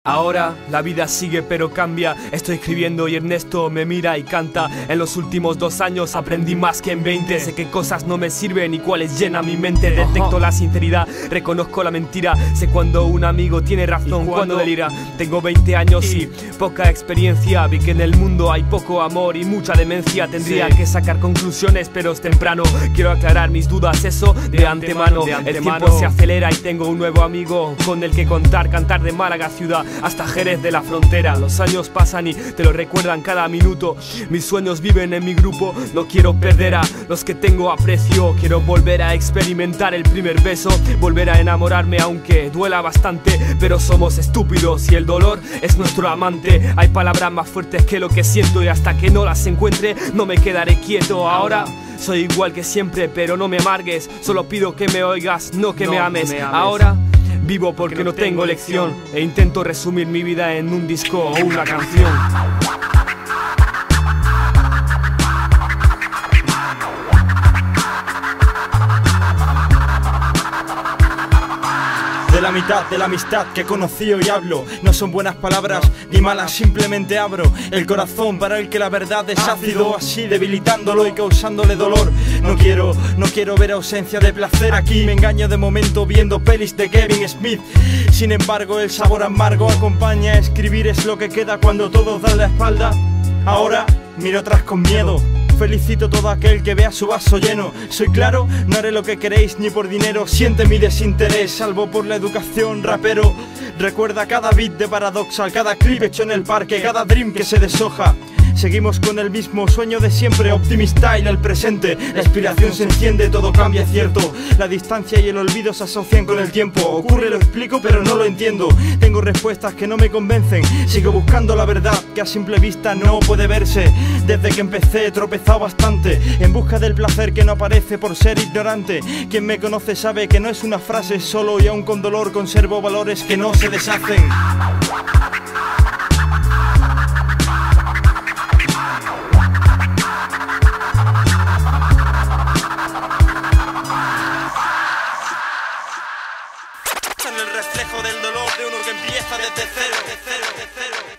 Ahora la vida sigue pero cambia. Estoy escribiendo y Ernesto me mira y canta. En los últimos 2 años aprendí más que en 20. Sé qué cosas no me sirven y cuáles llenan mi mente. Detecto la sinceridad, reconozco la mentira. Sé cuando un amigo tiene razón, cuando delira. Tengo 20 años y poca experiencia. Vi que en el mundo hay poco amor y mucha demencia. Tendría que sacar conclusiones pero es temprano. Quiero aclarar mis dudas, eso de antemano. El tiempo se acelera y tengo un nuevo amigo con el que contar. Cantar de Málaga ciudad hasta Jerez de la frontera. Los años pasan y te lo recuerdan cada minuto. Mis sueños viven en mi grupo. No quiero perder a los que tengo aprecio. Quiero volver a experimentar el primer beso, volver a enamorarme aunque duela bastante. Pero somos estúpidos y el dolor es nuestro amante. Hay palabras más fuertes que lo que siento y hasta que no las encuentre no me quedaré quieto. Ahora soy igual que siempre pero no me amargues. Solo pido que me oigas, no que me ames. Ahora vivo porque no tengo elección e intento resumir mi vida en un disco o una canción. De la mitad de la amistad que conocí hoy hablo. No son buenas palabras ni malas, simplemente abro el corazón para el que la verdad es ácido, así debilitándolo y causándole dolor. No quiero ver ausencia de placer aquí. Me engaño de momento viendo pelis de Kevin Smith. Sin embargo el sabor amargo acompaña a escribir. Es lo que queda cuando todos dan la espalda. Ahora miro atrás con miedo. Felicito a todo aquel que vea su vaso lleno. Soy claro, no haré lo que queréis ni por dinero. Siente mi desinterés, salvo por la educación, rapero. Recuerda cada beat de Paradoxal, cada clip hecho en el parque, cada dream que se deshoja. Seguimos con el mismo sueño de siempre, optimista en el presente. La inspiración se enciende, todo cambia, cierto. La distancia y el olvido se asocian con el tiempo. Ocurre, lo explico, pero no lo entiendo. Tengo respuestas que no me convencen. Sigo buscando la verdad que a simple vista no puede verse. Desde que empecé he tropezado bastante en busca del placer que no aparece por ser ignorante. Quien me conoce sabe que no es una frase solo y aún con dolor conservo valores que no se deshacen. En el reflejo del dolor de uno que empieza desde cero.